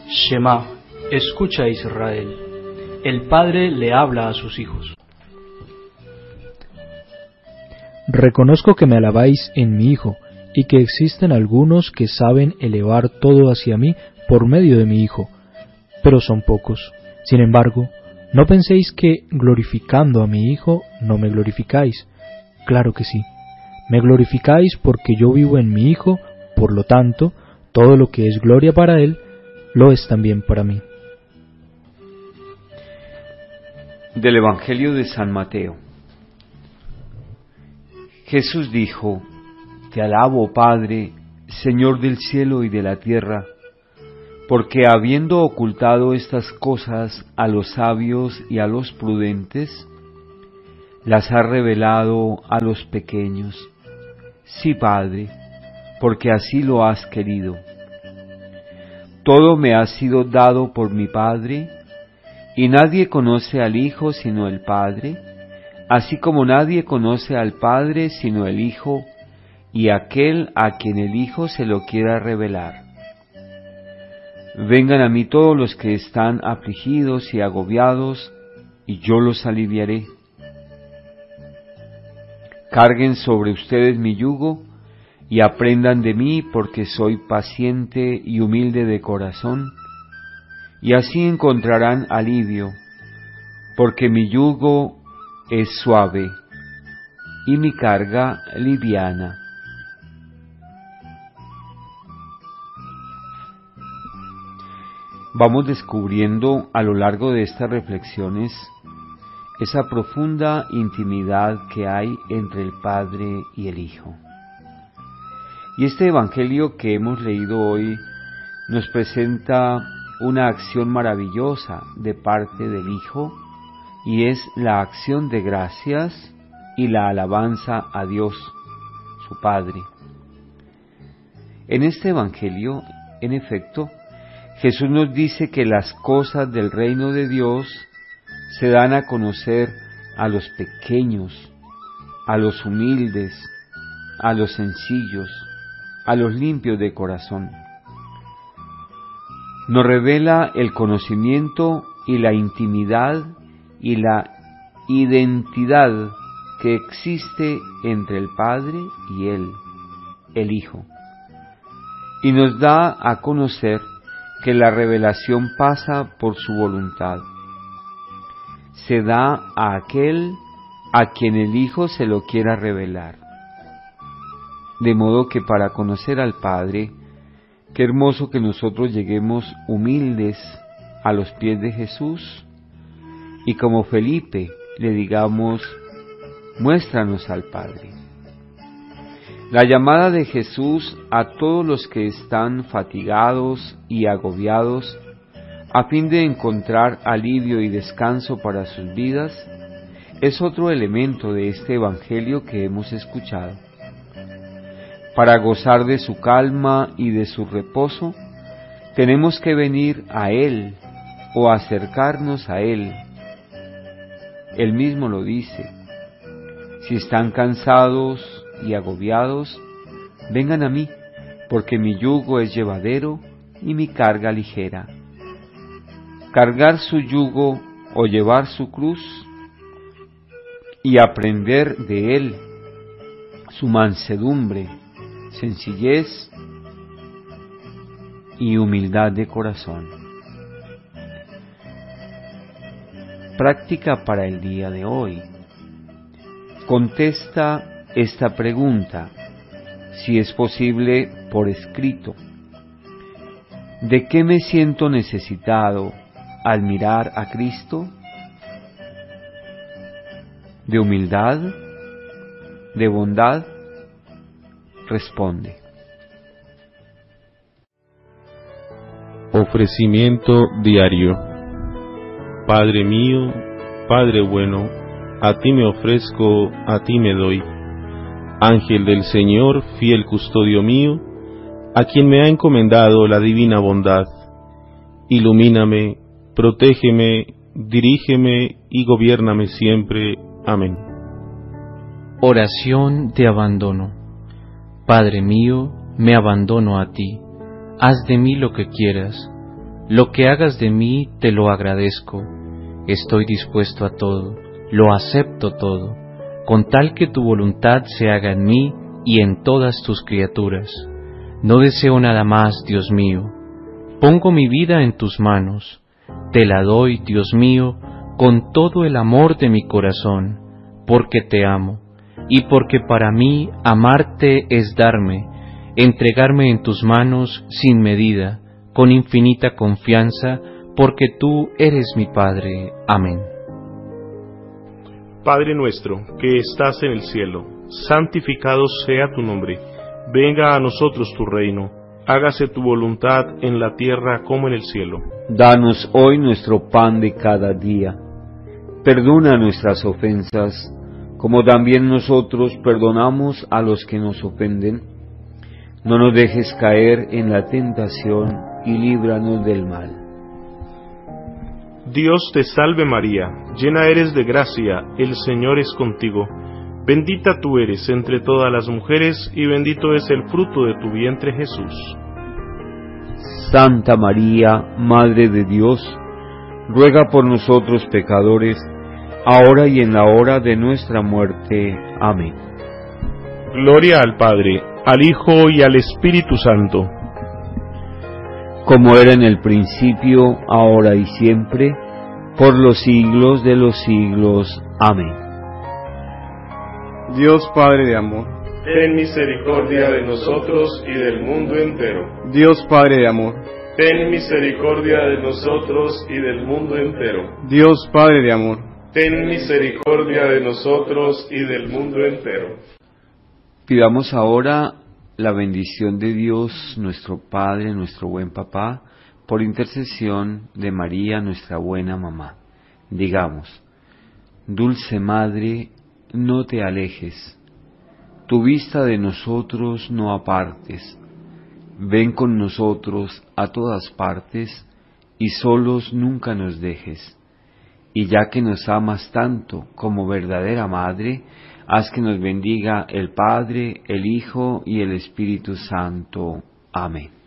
Shema, escucha Israel. El Padre le habla a sus hijos. Reconozco que me alabáis en mi Hijo, y que existen algunos que saben elevar todo hacia mí por medio de mi Hijo, pero son pocos. Sin embargo, no penséis que, glorificando a mi Hijo, no me glorificáis. Claro que sí. Me glorificáis porque yo vivo en mi Hijo, por lo tanto, todo lo que es gloria para Él, lo es también para mí. Del Evangelio de San Mateo. Jesús dijo: Te alabo, Padre, Señor del cielo y de la tierra, porque habiendo ocultado estas cosas a los sabios y a los prudentes, las has revelado a los pequeños. Sí, Padre, porque así lo has querido. Todo me ha sido dado por mi Padre, y nadie conoce al Hijo sino el Padre, así como nadie conoce al Padre sino el Hijo, y aquel a quien el Hijo se lo quiera revelar. Vengan a mí todos los que están afligidos y agobiados, y yo los aliviaré. Carguen sobre ustedes mi yugo, y aprendan de mí, porque soy paciente y humilde de corazón, y así encontrarán alivio, porque mi yugo es suave y mi carga liviana. Vamos descubriendo a lo largo de estas reflexiones esa profunda intimidad que hay entre el Padre y el Hijo. Y este Evangelio que hemos leído hoy nos presenta una acción maravillosa de parte del Hijo, y es la acción de gracias y la alabanza a Dios, su Padre. En este Evangelio, en efecto, Jesús nos dice que las cosas del reino de Dios se dan a conocer a los pequeños, a los humildes, a los sencillos, a los limpios de corazón. Nos revela el conocimiento y la intimidad y la identidad que existe entre el Padre y Él, el Hijo. Y nos da a conocer que la revelación pasa por su voluntad. Se da a aquel a quien el Hijo se lo quiera revelar. De modo que para conocer al Padre, qué hermoso que nosotros lleguemos humildes a los pies de Jesús y como Felipe le digamos: muéstranos al Padre. La llamada de Jesús a todos los que están fatigados y agobiados a fin de encontrar alivio y descanso para sus vidas es otro elemento de este Evangelio que hemos escuchado. Para gozar de su calma y de su reposo, tenemos que venir a Él o acercarnos a Él. Él mismo lo dice: si están cansados y agobiados, vengan a mí, porque mi yugo es llevadero y mi carga ligera. Cargar su yugo o llevar su cruz y aprender de Él su mansedumbre, sencillez y humildad de corazón. Práctica para el día de hoy. Contesta esta pregunta, si es posible por escrito. ¿De qué me siento necesitado al mirar a Cristo? ¿De humildad? ¿De bondad? Responde. Ofrecimiento diario. Padre mío, Padre bueno, a ti me ofrezco, a ti me doy. Ángel del Señor, fiel custodio mío, a quien me ha encomendado la divina bondad, ilumíname, protégeme, dirígeme y gobiérname siempre. Amén. Oración de abandono. Padre mío, me abandono a ti. Haz de mí lo que quieras. Lo que hagas de mí te lo agradezco. Estoy dispuesto a todo, lo acepto todo, con tal que tu voluntad se haga en mí y en todas tus criaturas. No deseo nada más, Dios mío. Pongo mi vida en tus manos. Te la doy, Dios mío, con todo el amor de mi corazón, porque te amo, y porque para mí amarte es darme, entregarme en tus manos sin medida, con infinita confianza, porque tú eres mi Padre. Amén. Padre nuestro, que estás en el cielo, santificado sea tu nombre. Venga a nosotros tu reino. Hágase tu voluntad en la tierra como en el cielo. Danos hoy nuestro pan de cada día. Perdona nuestras ofensas, como también nosotros perdonamos a los que nos ofenden. No nos dejes caer en la tentación y líbranos del mal. Dios te salve María, llena eres de gracia, el Señor es contigo. Bendita tú eres entre todas las mujeres, y bendito es el fruto de tu vientre Jesús. Santa María, Madre de Dios, ruega por nosotros pecadores, ahora y en la hora de nuestra muerte. Amén. Gloria al Padre, al Hijo y al Espíritu Santo. Como era en el principio, ahora y siempre, por los siglos de los siglos. Amén. Dios Padre de amor, ten misericordia de nosotros y del mundo entero. Dios Padre de amor, Ten misericordia de nosotros y del mundo entero. Dios Padre de amor, Ten misericordia de nosotros y del mundo entero. Pidamos ahora la bendición de Dios, nuestro Padre, nuestro buen Papá, por intercesión de María, nuestra buena mamá. Digamos: Dulce Madre, no te alejes, tu vista de nosotros no apartes, ven con nosotros a todas partes, y solos nunca nos dejes. Y ya que nos amas tanto como verdadera Madre, haz que nos bendiga el Padre, el Hijo y el Espíritu Santo. Amén.